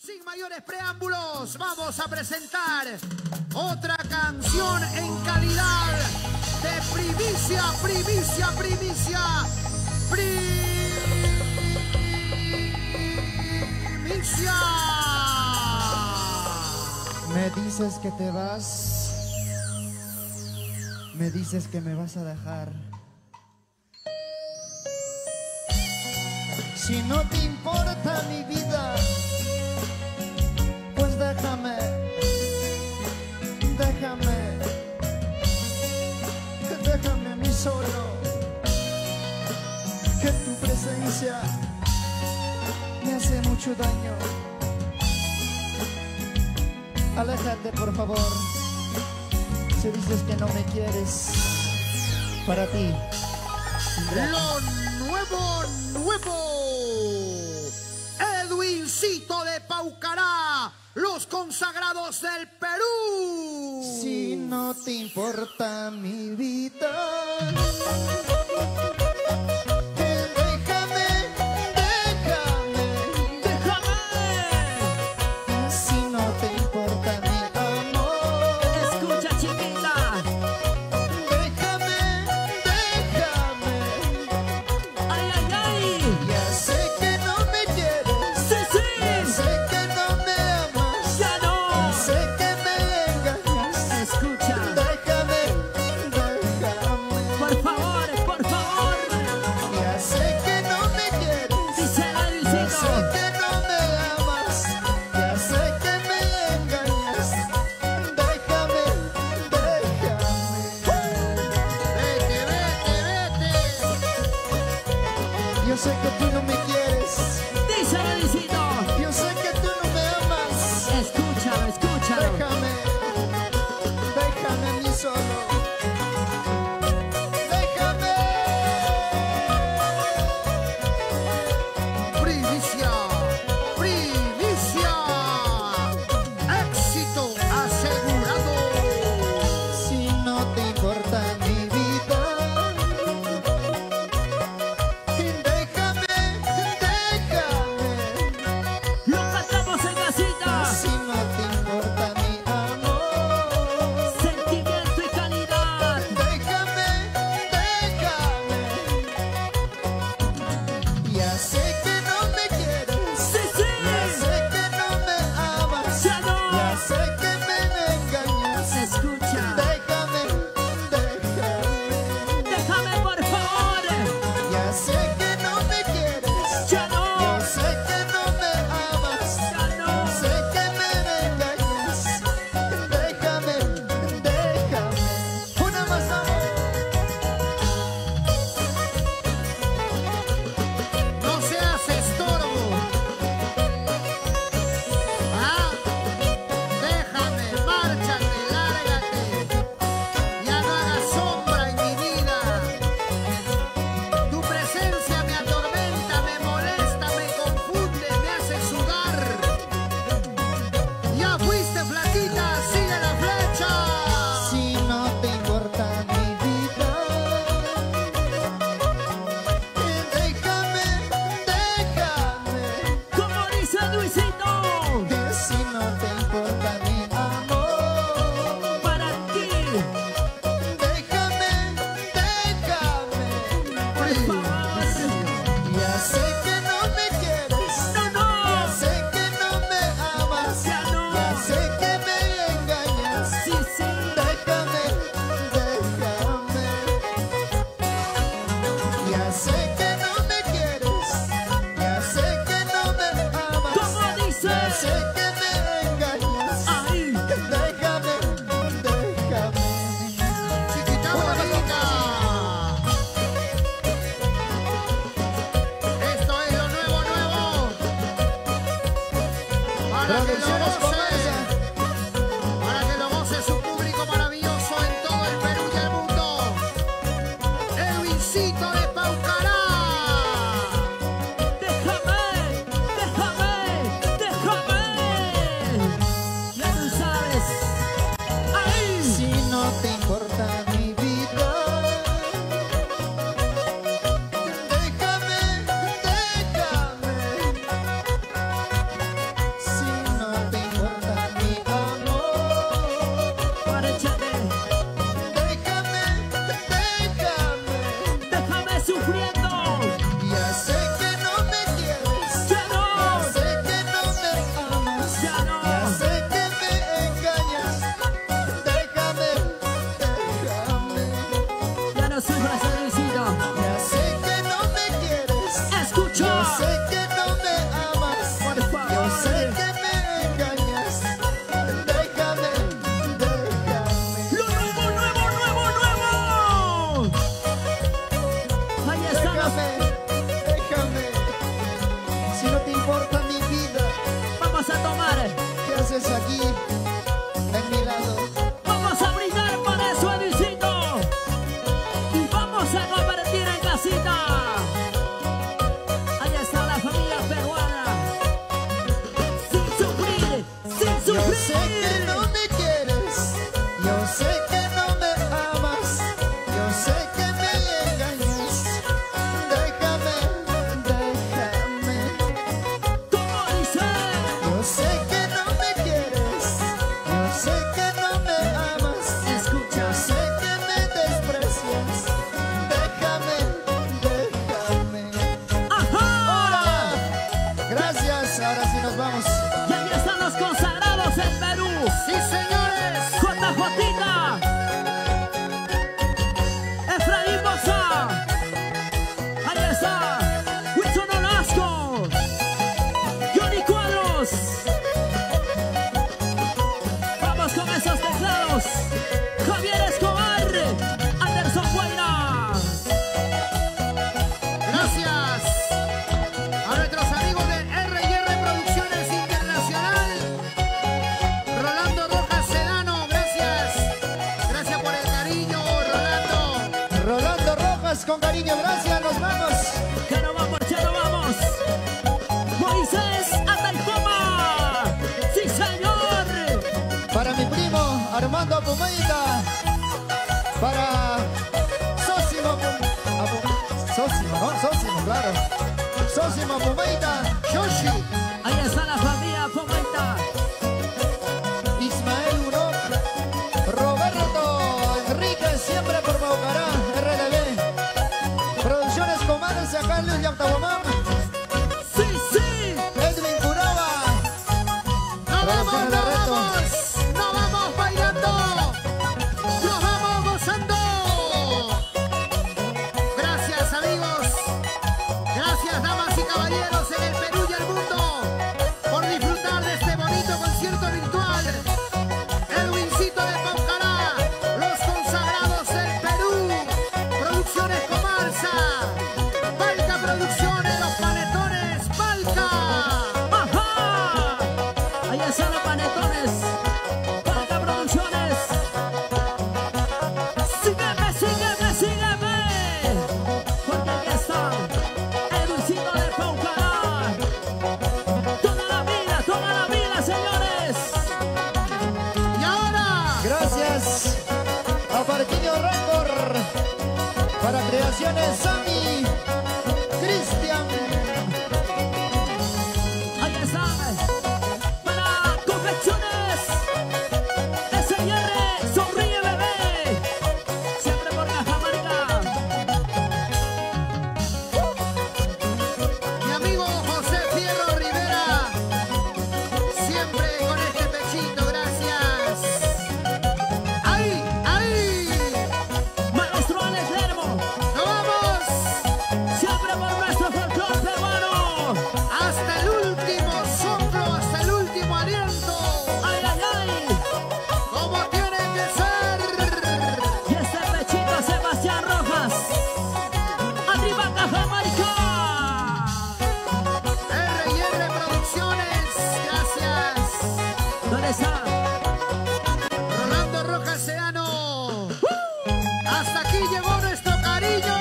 sin mayores preámbulos, vamos a presentar otra canción en calidad de primicia, primicia, primicia, primicia. Me dices que te vas, me dices que me vas a dejar. Si no te importa mi vida, pues déjame, déjame, déjame a mí solo. Que tu presencia me hace mucho daño. Aléjate, por favor. Si dices que no me quieres, para ti. Lo nuevo, nuevo. Edwincito de Paucará, los consagrados del Perú. Si no te importa mi vida, yo sé que tú no me quieres. Díselo, Luisito. Yo sé que tú no me amas. Escúchalo, escúchalo. Déjame, déjame a mí solo. Déjame. Primicia, primicia. Éxito asegurado. Si no te importa mi vida, déjame, déjame. Lo cantamos en casita. Si no te importa mi amor, Sentimiento y calidad. déjame, déjame. Ya sé que no me quieres. Sí, sí. Ya sé que no me amas. Ya no. Ya sé que me engañas. Escucha. Déjame, déjame. Déjame, por favor. Ya sé que no me quieres. Ya no. Yo sé que no me amas. Ya no. Sé que me engañas. Déjame, déjame. Una más, amor. No seas estorbo. Ah, déjame, márchate, lárgate. Ya no hagas sombra en mi vida. Tu presencia me atormenta, me molesta, me confunde, me hace sudar. Ya fuiste flaquita, sigue la flecha. Si no te importa mi vida, déjame, déjame. Como dice Luisito, Que si no te importa mi amor, para ti. déjame, déjame. Por favor. Ya sé que no me quieres. No, no. Ya sé que no me amas. Ya no. Ya sé que me engañas. Sí, sí. Déjame, déjame. Ya sé que no me quieres. Ya sé que no me amas. Como dice. Ya sé que me engañas. Ahí. Déjame, déjame. Chiquita bonita. Esto es lo nuevo, nuevo. Para que lo Producciones goce. Comercia. Para que lo goce su público maravilloso en todo el Perú y el mundo. Edwincito de Paucará. Déjame, déjame, déjame. Ya tú sabes. Ahí. Si no te importa mi vida, déjame, déjame. Si Entonces aquí, en mi lado. Vamos a brindar por eso, Edicito. Y vamos a convertir en casita. Ahí está la familia peruana. Sin sufrir, sin Yo sufrir. sé que no me quieres, yo sé que no me amas, yo sé que me engañas. Déjame, déjame. ¿Cómo dice? Yo sé que no me quieres, yo sé que no me amas, Escucha. yo sé que me desprecias. Déjame, déjame. ¡Ajá! Gracias, ahora sí nos vamos. Y ahí están los consagrados en Perú. ¡Sí, señores! JJita, Efraín Boza, ahí está, Wilson Olasco, Johnny Cuadros. Vamos con esos teclados, Javier Escobar, Anderson Guaira. Gracias a nuestros amigos de R&R Producciones Internacional. Rolando Rojas Sedano, gracias. Gracias por el cariño, Rolando. Rolando Rojas, con cariño, gracias, nos vamos. Ya no vamos, ya no vamos. Moisés Ataicoma, sí señor. Para mi primo Armando Pumeita, para Sósimo, Sósimo, ¿no? Sósimo, claro. Sósimo Pumeita, Yoshi, Ahí está la familia Pomaita. Ismael Unoc, Roberto Enrique, siempre por Baucará, RDB. Producciones Comanes, acá en Luis Yactabomán, Sí, sí. Edwin Curaba. ¡No vamos, Producciones no de Reto. vamos! ¡No vamos bailando! ¡Nos vamos gozando! Gracias, amigos. Gracias, damas y caballeros en el Perú y el mundo, por disfrutar de este bonito concierto virtual. Edwincito de Paucará, los consagrados del Perú, Producciones Comarsa, Palca Producciones, los panetones, Palca. Ajá. Ahí están los panetones. Palca Producciones. Sígueme, sígueme, sígueme. Porque aquí está el Luisito de Paucará. Toda la vida, señores. Y ahora, Gracias a Parquiño Record, para creaciones Sammy, Cristian, Ahí está. Para confecciones. SR, sonríe bebé. Siempre por Cajamarca. mi amigo José Fierro Rivera, siempre con este pechito, gracias. ¡Ahí, ahí! Maestro Alex Lermo. ¡Nos vamos! Siempre por nuestro folclor peruano. Hasta el último soplo, hasta el último aliento, Ay, ay, ay. como tiene que ser. Y este pechito Sebastián Rojas. Arriba Cajamarca. R&R Producciones, gracias. ¿Dónde está? Rolando Rojas Sedano. Hasta aquí llegó nuestro cariño.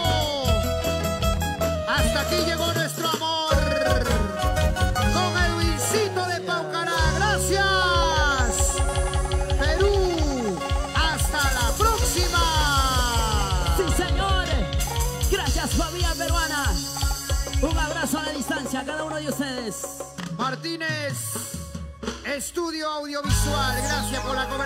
Hasta aquí llegó nuestro amor. Con Edwincito de Paucará, gracias. Perú, hasta la próxima. Sí, señor. Gracias, familia peruana. Un abrazo a la distancia a cada uno de ustedes. Martínez, Estudio Audiovisual, gracias por la cobertura.